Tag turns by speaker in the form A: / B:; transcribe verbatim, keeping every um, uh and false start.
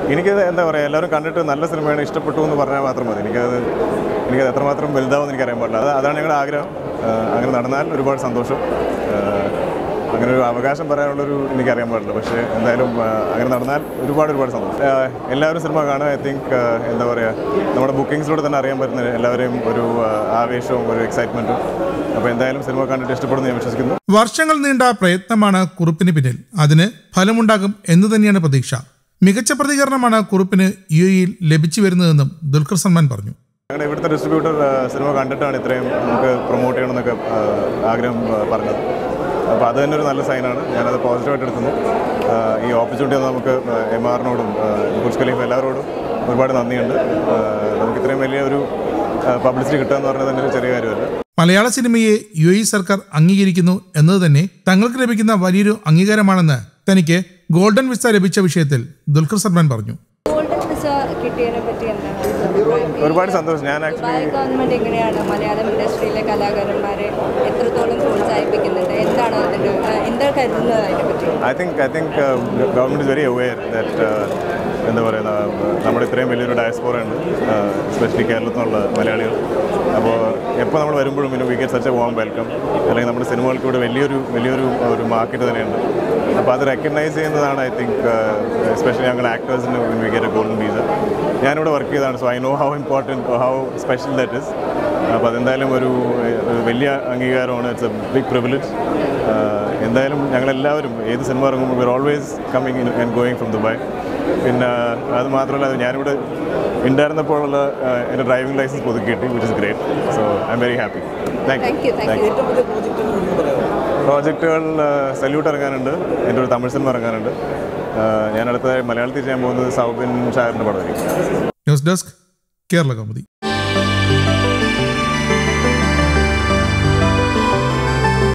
A: എനിക്കത് എന്താ പറയുക, എല്ലാവരും കണ്ടിട്ട് നല്ല സിനിമയാണ്, ഇഷ്ടപ്പെട്ടു എന്ന് പറഞ്ഞാൽ മാത്രം മതി. എനിക്കത് എനിക്കത് എത്രമാത്രം വലുതാവുമെന്ന് എനിക്കറിയാൻ പാടില്ല. അത് അതാണ് ഞങ്ങളുടെ ആഗ്രഹം. അങ്ങനെ നടന്നാൽ ഒരുപാട് സന്തോഷം. അങ്ങനെ ഒരു അവകാശം പറയാനുള്ളൊരു എനിക്കറിയാൻ പാടില്ല. പക്ഷേ എന്തായാലും അങ്ങനെ നടന്നാൽ ഒരുപാട് ഒരുപാട് സന്തോഷം. എല്ലാവരും സിനിമ കാണുക. ഐ തിങ്ക് എന്താ പറയുക, നമ്മുടെ ബുക്കിങ്സിലൂടെ തന്നെ അറിയാൻ പറ്റുന്ന എല്ലാവരെയും ഒരു ആവേശവും ഒരു എക്സൈറ്റ്മെൻറ്റും. അപ്പോൾ എന്തായാലും സിനിമ കണ്ടിട്ട് ഇഷ്ടപ്പെടുന്നു ഞാൻ വിശ്വസിക്കുന്നു.
B: വർഷങ്ങൾ നീണ്ട പ്രയത്നമാണ് കുറിപ്പിന് പിന്നിൽ. അതിന് ഫലമുണ്ടാകും എന്ന് തന്നെയാണ് പ്രതീക്ഷ. മികച്ച പ്രതികരണമാണ് കുറിപ്പിന് യു എയിൽ ലഭിച്ചു വരുന്നതെന്നും ദുൽഖർ സൽമാൻ പറഞ്ഞു.
A: ഞങ്ങളുടെ ഇവിടുത്തെ ഡിസ്ട്രിബ്യൂട്ടർ സിനിമ കണ്ടിട്ടാണ് ഇത്രയും നമുക്ക് പ്രൊമോട്ട് ചെയ്യണമെന്നൊക്കെ ആഗ്രഹം പറഞ്ഞത്. അപ്പോൾ അത് തന്നെ ഒരു നല്ല സൈനാണ്. ഞാനത് പോസിറ്റീവായിട്ട് എടുക്കുന്നു. ഈ ഓപ്പർച്യൂണിറ്റി നമുക്ക് എം ആറിനോടും ബുർജ് ഖലീഫ എല്ലാവരോടും ഒരുപാട് നന്ദിയുണ്ട്. നമുക്ക് ഇത്രയും വലിയ ഒരു പബ്ലിസിറ്റി കിട്ടുക എന്ന് പറഞ്ഞാൽ തന്നെ ഒരു ചെറിയ കാര്യമല്ല.
B: മലയാള സിനിമയെ യു എ സർക്കാർ അംഗീകരിക്കുന്നു എന്നത് തന്നെ തങ്ങൾക്ക് ലഭിക്കുന്ന വലിയൊരു അംഗീകാരമാണെന്ന് തനിക്ക് ഗോൾഡൻ വിസ ലഭിച്ച വിഷയത്തിൽ ദുൽഖർ സൽമാൻ പറഞ്ഞു.
A: ഒരുപാട് സന്തോഷം. ഞാൻ
C: ആക്ച്വലി ഗവൺമെന്റ് എങ്ങനെയാണ് മലയാളം ഇൻഡസ്ട്രിയിലെ കലാകാരന്മാരെ എത്രത്തോളം പ്രോത്സാഹിപ്പിക്കുന്നുണ്ട്, എന്താണ് അതിൻ്റെ എന്താ കരുതുന്നത് അതിനെപ്പറ്റി?
A: I think I think government is very aware that എന്താ പറയുക, നമ്മുടെ ഇത്രയും വലിയൊരു ഡയസ്പോറ ഉണ്ട്, എസ്പെഷ്യലി കേരളത്തിൽ നിന്നുള്ള മലയാളികൾ. അപ്പോൾ എപ്പോൾ നമ്മൾ വരുമ്പോഴും പിന്നെ we get such a warm welcome. അല്ലെങ്കിൽ നമ്മുടെ സിനിമകൾക്ക് ഇവിടെ വലിയൊരു വലിയൊരു ഒരു മാർക്കറ്റ് തന്നെയുണ്ട്. അപ്പോൾ അത് റെക്കഗ്നൈസ് ചെയ്യുന്നതാണ് ഐ തിങ്ക് എസ്പെഷ്യലി ഞങ്ങൾ ആക്ടേഴ്സിന് we get a golden visa. ഞാനിവിടെ വർക്ക് ചെയ്തതാണ്. So I know how important how special that is. അപ്പോൾ അതെന്തായാലും ഒരു വലിയ അംഗീകാരമാണ്. It's a big privilege. എന്തായാലും ഞങ്ങളെല്ലാവരും ഏത് സിനിമ ഇറങ്ങുമ്പോൾ we are always coming in and going from Dubai. പിന്നെ അത് മാത്രമല്ല, ഞാനിവിടെ ഉണ്ടായിരുന്നപ്പോഴുള്ള എൻ്റെ ഡ്രൈവിംഗ് ലൈസൻസ് പുതുക്കി കിട്ടി, which is great. So I am very happy. Thank you thank you പ്രോജക്റ്റുകൾ സല്യൂട്ട് ഇറങ്ങാനുണ്ട്, എൻ്റെ ഒരു തമിഴ് സിനിമ ഇറങ്ങാനുണ്ട്. ഞാൻ അടുത്തതായി മലയാളത്തിൽ ചെയ്യാൻ പോകുന്നത് സൗബിൻ ഷായറിൻ്റെ പടമായിരിക്കും.
B: News desk Kerala Kaumudi.